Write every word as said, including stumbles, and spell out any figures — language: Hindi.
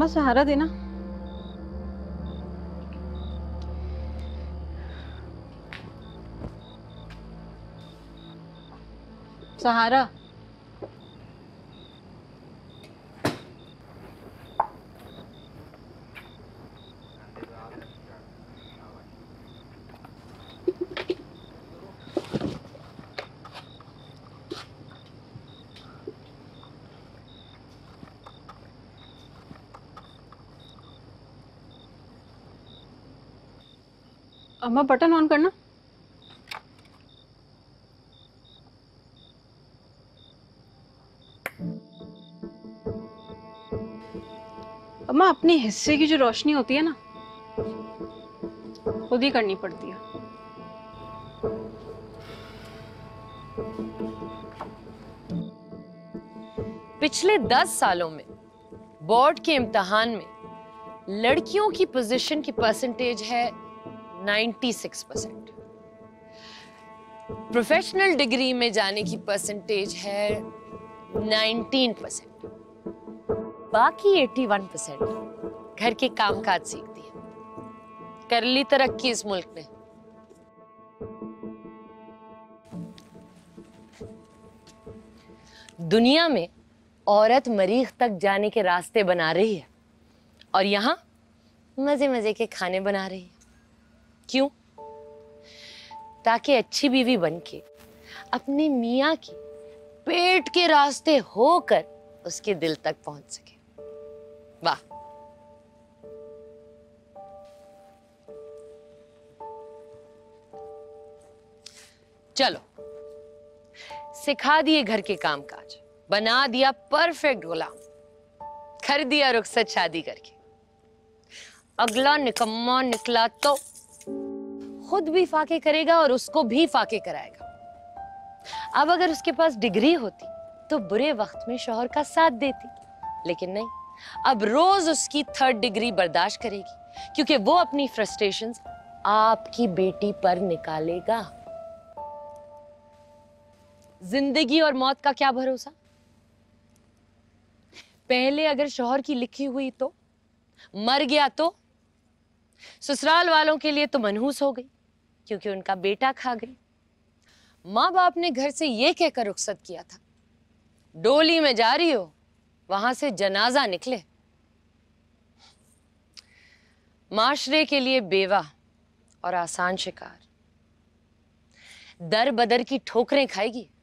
अम्मा सहारा देना। सहारा। अम्मा बटन ऑन करना। अम्मा अपने हिस्से की जो रोशनी होती है ना, खुद ही करनी पड़ती है। पिछले दस सालों में बोर्ड के इम्तिहान में लड़कियों की पोजीशन की परसेंटेज है छियानवे परसेंट। प्रोफेशनल डिग्री में जाने की परसेंटेज है उन्नीस परसेंट। बाकी इक्यासी परसेंट घर के कामकाज सीखती है। कर ली तरक्की इस मुल्क ने। दुनिया में औरत मरीख तक जाने के रास्ते बना रही है और यहाँ मजे मजे के खाने बना रही है। क्यों? ताकि अच्छी बीवी बनके अपने मियाँ की पेट के रास्ते होकर उसके दिल तक पहुंच सके। वाह। चलो, सिखा दिए घर के कामकाज, बना दिया परफेक्ट गुलाम, कर दिया रुखसत शादी करके। अगला निकम्मा निकला तो खुद भी फाके करेगा और उसको भी फाके कराएगा। अब अगर उसके पास डिग्री होती तो बुरे वक्त में शौहर का साथ देती, लेकिन नहीं। अब रोज उसकी थर्ड डिग्री बर्दाश्त करेगी क्योंकि वो अपनी फ्रस्ट्रेशंस आपकी बेटी पर निकालेगा। जिंदगी और मौत का क्या भरोसा? पहले अगर शौहर की लिखी हुई तो मर गया तो ससुराल वालों के लिए तो मनहूस हो गई क्योंकि उनका बेटा खा गई। माँ बाप ने घर से ये कहकर रुखसत किया था, डोली में जा रही हो, वहां से जनाजा निकले। माशरे के लिए बेवा और आसान शिकार, दर बदर की ठोकरें खाएगी